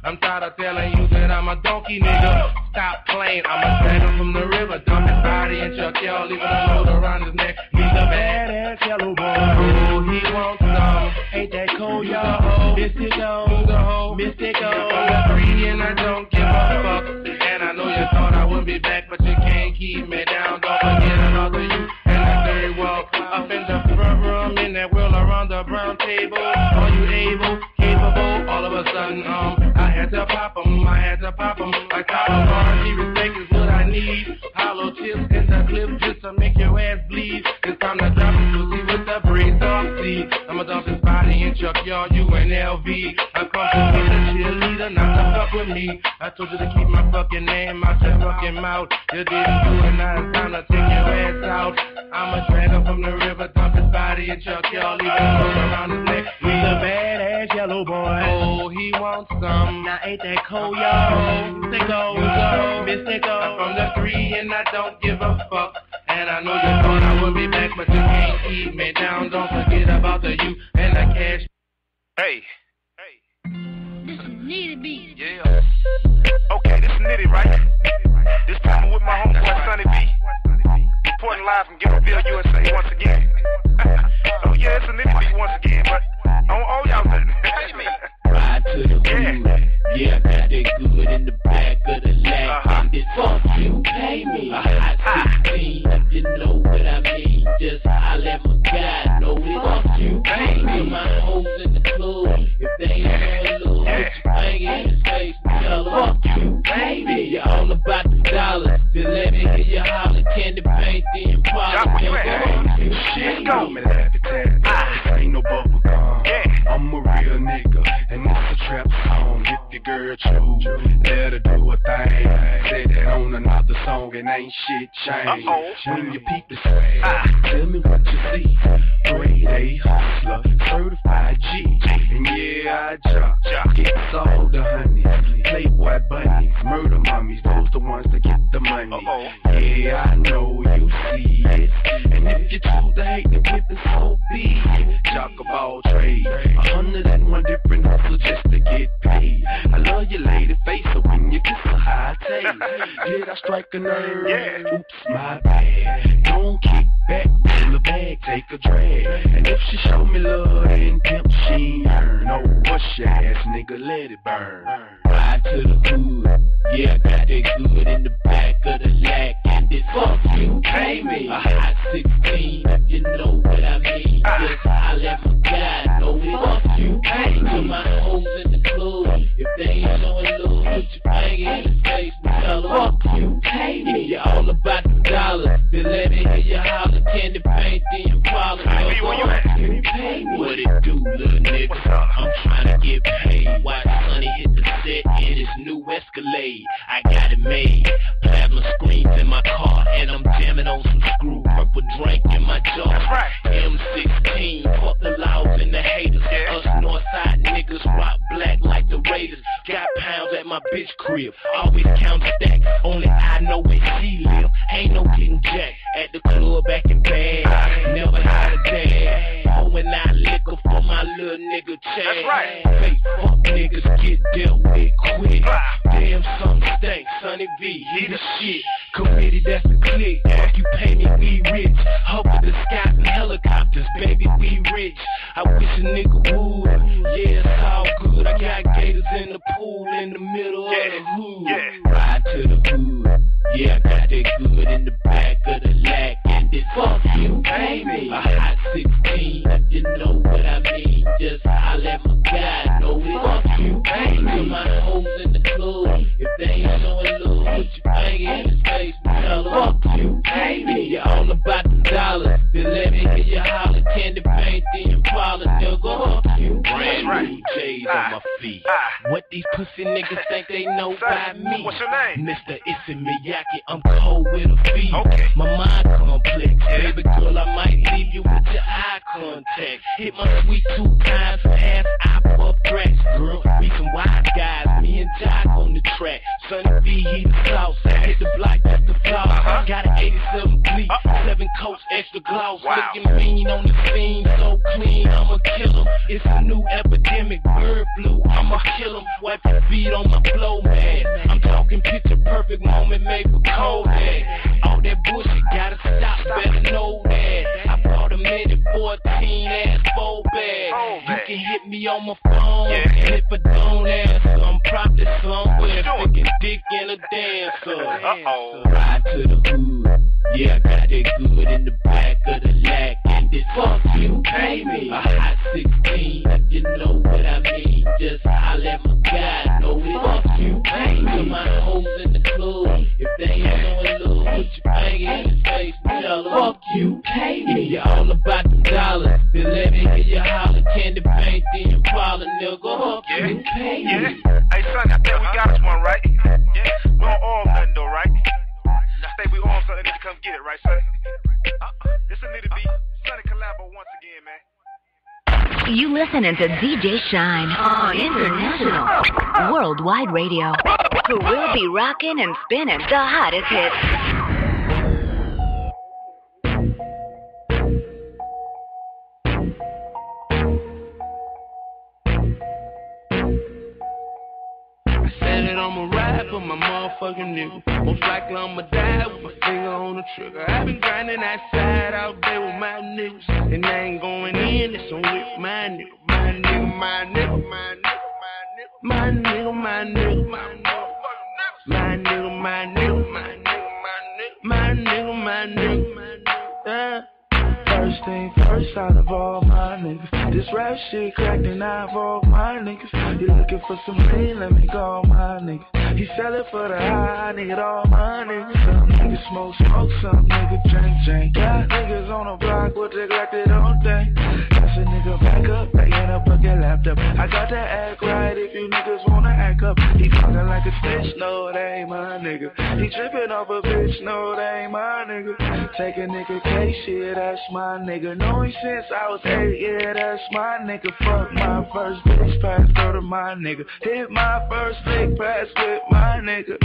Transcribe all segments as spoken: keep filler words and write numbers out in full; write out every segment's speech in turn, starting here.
I'm tired of telling you that I'm a donkey, nigga. Stop playing, I'm a stranger from the river. Dump his body and chuck y'all, leaving a load around his neck. He's a badass yellow boy. Oh, he wants some. Ain't that cold, y'all? Mystical, mystical. I'm a three and I don't give a fuck. And I know you thought I would be back, but you can't keep me down. Don't forget another you. And I very well up in the front room, in that wheel around the brown table. Are you able, capable? All of a sudden, um, I had to pop 'em, I had to pop 'em. Like California, respect is what I need. Hollow tips in the clip just to make your ass bleed. It's time to drop it, pussy with the brains off seat. I'ma dump his body and chuck y'all, you and L V. I come to be the cheerleader, not to fuck with me. I told you to keep my fucking name out your fucking mouth. You didn't do it, now it's time to take your ass out. I'm a stranger from the river, dump his body and chuck y'all, leave it around his neck. He's a badass yellow boy. Oh, he wants some. Now ain't that cold, y'all? Mystical, mystical. I'm from the three and I don't give a fuck. And I know you thought I would be back, but you can't keep me down. Don't forget about the you and the cash. Hey, hey. This is Nitty beat. Yeah. Okay, this is Nitty, right? This time with my homeboy Sonny B. Reporting live from Gainesville, U S A once again. Oh yeah, it's a Nitty beat once again, but I don't owe y'all nothing. Ride to the yeah. good. Yeah, I got that good in the back of the lag. Uh-huh. And this fuck you pay me. A hot sixteen, you know what I mean. Just holler at my guy, know it. Fuck you pay me. My hoes in the club, if they ain't no love, put your finger in his face and tell them, fuck you pay me. You're all about the dollars. Just let me hear you holler, candy paint, then polish. Let's go. Me laugh at that. Ah. Ain't no bubble gum. Yeah. I'm a real nigga, and it's a trap song. If your girl choose, let her do a thing. Say that on another song, and ain't shit changed. Uh-oh. When you peep the swag, Ah. tell me what you see. Grade A hustler, certified G. And yeah, I jock. It's all the honey. Playboy bunnies, murder mummies, those the ones that get the money. Uh-oh. Yeah, I know you see it. And if you choose to hate the pimpin', so be it. Jock of all trades, a hundred and one different hustles just to get paid. I love your lady face, so when you kiss a high taste. Did I strike a nerve? Yeah. Oops, my bad. Don't kick back, pull a bag, take a drag. And if she show me love and pimp, she ain't earn. Oh, push your ass, nigga, let it burn. Ride to the good. Yeah, I got that good in the back of the lag. And this fuck you pay me. A hot sixteen, you know what I mean. Just holler at my guy, know it. Fuck you pay me. To my hoes in the club, if they ain't showing love, put your finger in his face and tell them, fuck you pay me. You're all about the dollars. Just let me hear you holler, candy paint, then polish. Hey, where you at? You pay me. What it do, little nigga? What's up? I'm trying to get paid. Watch Sonny hit the set in his new Escalade. I got it made. Platinum screens in my car, and I'm jamming on some screw. Purple drink in my jaw. That's right. M sixteen, fuck the loud and the haters. Yeah. Us Northside niggas rock black like the Raiders. Got pounds at my bitch crib. Always count stack. Only I know where she live. Ain't no getting jack. At the club acting bad. Never had a dad. Pouring out liquor for my little nigga Chad. That's right. Fake fuck niggas get dealt with quick. Damn, some stank. Sonny V, he the shit. Committee, that's the click. Fuck you pay me, we rich. Hope to the skies and helicopters, baby, we rich. I wish a nigga would. Yeah, it's all good. I got gators in the pool in the middle Yeah. of the hood. Yeah. Ride to the hood. Yeah, I got that good in the back of the lag. And this fuck you pay me. A hot sixteen, you know what I mean. Just holler at my guy, know it. Fuck you pay me. To my hoes in the club, if they ain't showing love, put your finger in his face and tell them, fuck you pay me. You're all about the dollars. Then let me hear you holler, candy paint, then polish. They'll go, fuck you. Brand right. new J's Ah. on my feet. Ah. What these pussy niggas think they know by me? What's your name? Mister Issey Miyake, I'm cold with a fever. Okay. My mind complex. Yeah. Baby girl, I might leave you with your eye contact. Hit my sweet two times, pass, I puff tracks. Girl, we some wise guys, me and Jock on the track. Sonny B, he the sauce. Hit the block, that's the floss. Uh-huh. Got an eighty-seven bleak, Uh-oh. seven coats, extra gloss. Wow. Looking mean on the scene, so clean, I'ma kill him. It's a new epidemic, bird flu, I'ma kill him. wipe your feet on my flow, man. I'm talking picture perfect moment made for Kodak. All that bullshit gotta stop, better know that. I bought a minute fourteen ass full bag. You can hit me on my phone, and if I don't answer, I'm probably somewhere sticking dick in a dancer. Uh-oh. Ride to the hood, yeah, I got that good in the back of the lack, and this fuck you, baby. A hot sixteen, you know what I mean. Just holler at my guy, know it. Fuck you, baby. To my hoes in the club, if they ain't knowing love, put your finger in his face, tell them, fuck you, baby. You all about the dollars, then let me hear you holler. Candy paint the Impala, nigga. Fuck yeah. you, baby. Yeah. Hey, son, I think we got us one, right? Yeah. We on all nothing, though, right? I think we on something, need to come get it, right, son? Uh-uh. This a need to be Sonny Collabo once again, man. You listening to D J Shine on International Worldwide Radio, who will be rocking and spinning the hottest hits. I'ma ride for my motherfucking nigga. Most likely I'ma die with my finger on the trigger. I've been grinding outside out there with my niggas, and I ain't going in, it's on with my nigga. My nigga, my nigga, my nigga, my nigga, my nigga, my nigga, my nigga, my nigga, my nigga, my nigga, my nigga, my nigga, my nigga. First thing first, out of all my niggas, this rap shit cracked and I involve my niggas. You looking for some lean, let me go, my niggas. He sell it for the high, I need all my niggas. Some niggas smoke, smoke, some niggas drink, drink. Got niggas on the block with neglected on thing. That's a nigga back up, they in a bucket laptop. I got to act right if you niggas wanna act up. He talking like a snitch, no, that ain't my nigga. He tripping off a bitch, no, that ain't my nigga. Take a nigga case, shit, that's my nigga. Know him since I was eight, yeah, that's my nigga. Fuck my first bitch, pass go to my nigga. Hit my first lick, pass with my nigga.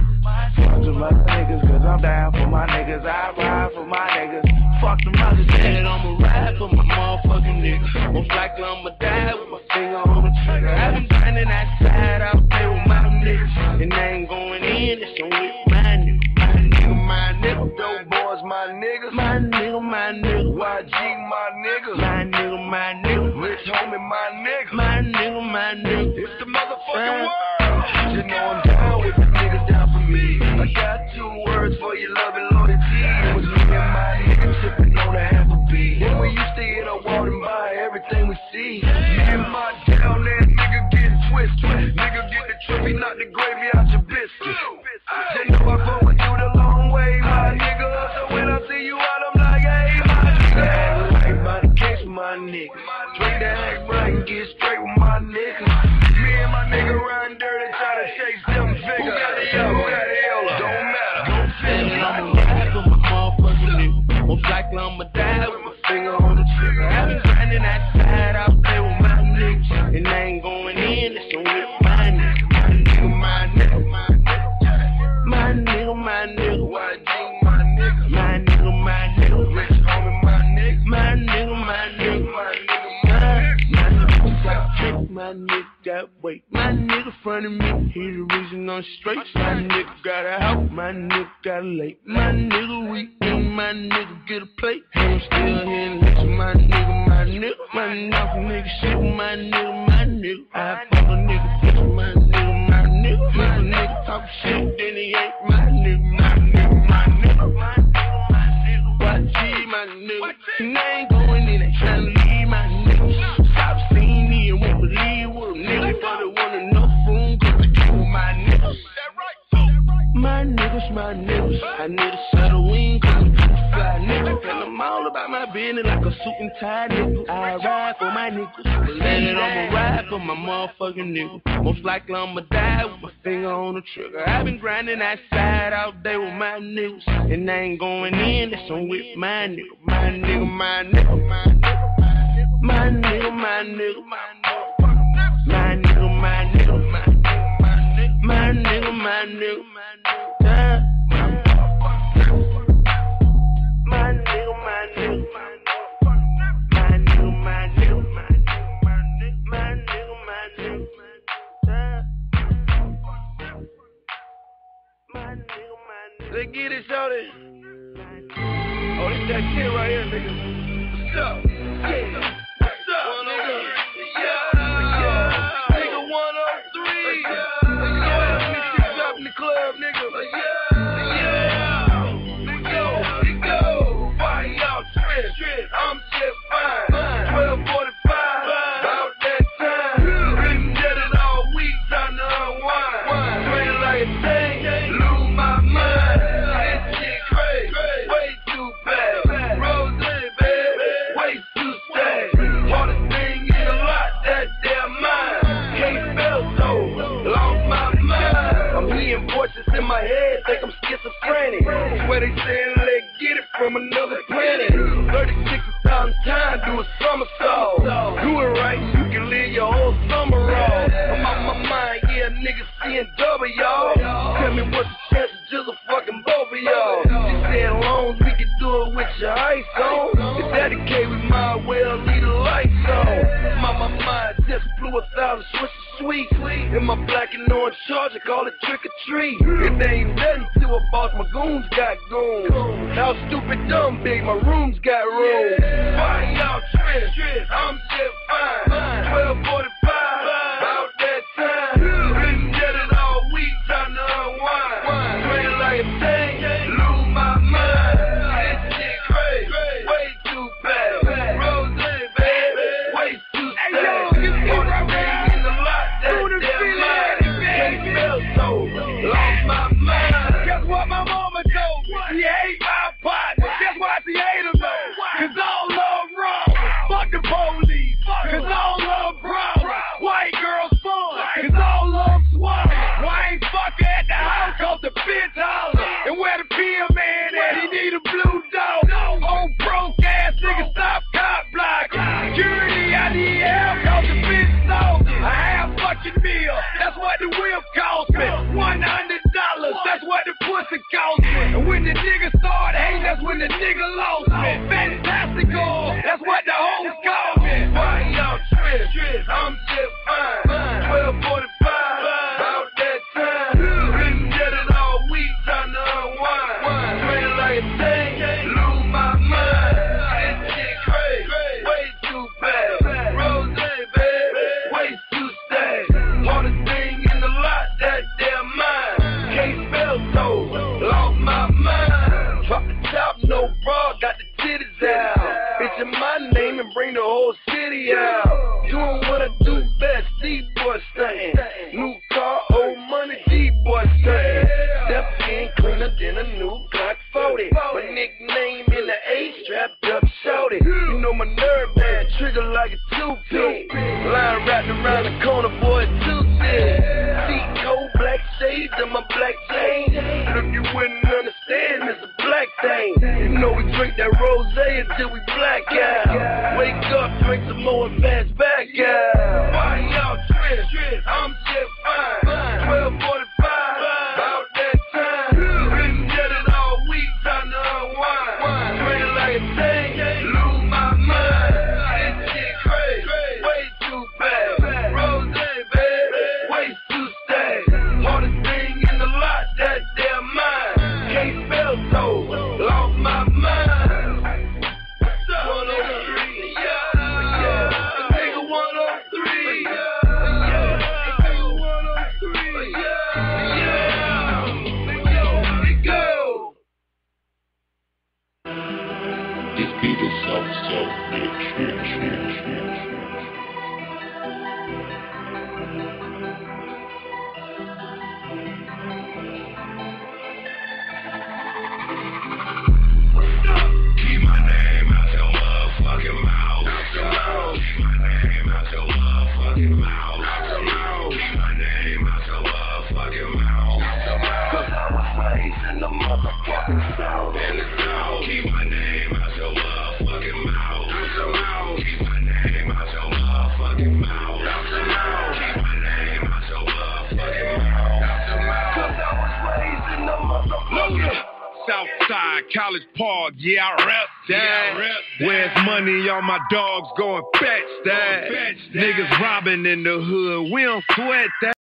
Fuck them other niggas, cause I'm down for my niggas. I ride for my niggas. Fuck them other niggas. I'ma ride for my motherfucking niggas. Most likely I'ma die with my finger on the trigger. I've been grinding outside out there with my niggas, and I ain't going in, it's on with my nigga. My nigga, my nigga. Dope boys, my niggas. My nigga, my nigga. Y G, my nigga. My nigga, my nigga. Rich homie, my nigga. My nigga, my nigga. It's the motherfucking world. You know I'm down with the niggas down for me. I got two words for your love and loyalty. It was me and my niggas sipping on a half a beat. When we used to hit a wall and buy everything we see. Me and my down there nigga get twisted. Nigga get the trippy, knock the gravy out your biscuit. They know I fuck with you the long way, my nigga. So when I see you out, I'm like, hey, my nigga. Act right by the case with my nigga. Drink that act right and get straight with my nigga. Me and my nigga riding dirty, try to chase them figures. Who got the yellow? Who got the yellow? Don't matter. Don't fit it. I'ma ride for my motherfucking nigga. Most likely I'ma die with my finger on the trigger. I've been grinding outside out there with my niggas, and I ain't going in, it's on with my nigga. My nigga, my nigga, my nigga. My nigga, my nigga. Y G, my nigga. My nigga, my nigga. Rich homie, my nigga. My nigga, my nigga. My nigga, my nigga. Got trick, my nigga got weight. My nigga front of me, he the reason I'm straight. My nigga got a house, my nigga got a lake. My nigga weak, my nigga get a plate. I'm still here and listen, my nigga, my nigga. My nigga, nigga shit with my nigga, my nigga. I fuck a nigga, bitch, my nigga, my nigga. My nigga talk shit, then he ain't my nigga, my nigga, my nigga. My nigga, my nigga. Y G, my nigga. And I ain't going in, they tryna leave my nigga. Stop seeing me and won't believe what a nigga, but they want enough room, cause they keep with my niggas. My niggas, my niggas. I need a settle in, cause I'm too fly nigga. And I'm all about my business like a suit and tie nigga. I ride for my niggas, but let it, I'ma ride for my motherfucking nigga. Most likely I'ma die with my finger on the trigger. I've been grinding outside out there with my niggas, and I ain't going in, it's on with my nigga. My nigga, my nigga, my nigga. My nigga, my nigga, my nigga. My nigga, my nigga, my nigga. My nigga, my nigga, my nigga. My nigga, my nigga, my nigga. My nigga, my nigga, my nigga. My nigga, my nigga, my nigga. Let's get it, shawty. Oh, this that shit right here, nigga. What's up? Hey, what's up, nigga? Yeah, yeah. Nigga one oh three. Yeah, this shit's up in the club, nigga. Yeah, yeah. Let's go, let's go. Why y'all trip? I'm just fine. twelve forty-five. About that time. Been dead it all week, time to unwind. Train like a thing. Lose my mind. This shit crazy. Way too bad. Rose, baby. Way too sad. Hardest thing in a lot, that damn mind. Can't spell so. Lost my mind. I'm hearing voices in my head. Think I'm schizophrenic. Where they saying let's get it from another planet. thirty-six thousand times do a somersault. Do it right, you can live your whole summer off. I'm on my mind, yeah, niggas seeing double, y'all. Tell me what's the chance of just a fucking both of y'all. She said loans, we can do it with your ice on. If that the case, we might well leave the lights on. My, my mind just blew a thousand switches sweet. In my black and orange charger, call it trick or treat. It ain't nothing to a boss, my goons got goons. How stupid dumb big, my rooms got room. Why y'all trip? I'm just fine. twelve forty-five, about that time. Been dead it all week, time to unwind. Train like a thing, lose my mind. This shit crazy, way too bad. Rose, baby, way too sad. Hardest thing in the lot, that damn mind. Can't spell so, lost my mind. Guess what my mama told me? She hate my partner. Guess what she hate him though? Cause all love wrong. Fuck the police. Cause all love wrong. White girls fun. Cause all love swung. Why ain't fucker at the house? Cause the bitch holler. And where the P M man at? He need a blue dog. Old broke ass nigga stop cop blocking. Security, I need help cause the bitch stole a half fucking meal. That's what the whip cost me. one hundred dollars. That's what the pussy cost me. And when the nigga started hating, that's when the nigga lost me. Fantastical. That's what the hoes call me. Why y'all trip? I'm just fine. twelve forty-five. About that time. Been dead it all week, time to unwind. Train like a thing. Lose my mind. This shit crazy. Way too bad. Rose, baby. Way too sad. Hardest thing in the lot, that damn mind. Can't spell so. Lost my mind. Drop the top, no bra, got the titties out. Bitch in my name and bring the whole city out. Doing what I do best, D-boy stunting. New car, old money, D-boy stunting. Step in cleaner than a new Glock forty. My nickname in the A, strapped up, shouted. You know my nerve man, trigger like a toothpick. Line wrapped around the corner, boy, too thick. See cold black shades and my black chain. But if you wouldn't understand, it's a black thing. You know we drink that rosé until we black out. Wake up, drink some more and pass back out. Why y'all trip? I'm just fine. twelve forty-five, about that time. Been dead it all week, time to unwind. Train like a thing, lose my mind. This shit crazy, way too bad. Rose, baby, way too sad. Hardest thing in the lot, that damn mind. Can't spell so, lost my mind. one oh three, yeah, yeah. Nigga one oh three, yeah, nigga one oh three, yeah, yeah. Let's go, let's go. This beat is so, so rich. Keep my name out your motherfucking mouth. Keep my name out your motherfucking mouth. Keep my name out your motherfucking mouth. Cause I was raised in the motherfucking South. In the South. Keep my name out your motherfucking mouth. Keep my name out your motherfucking mouth. Keep my name out your motherfucking mouth. Cause I was raised in the motherfucking Southside, College Park, yeah, I rep that. Where's money? All my dogs going fetch that. Niggas robbing in the hood, we don't sweat that.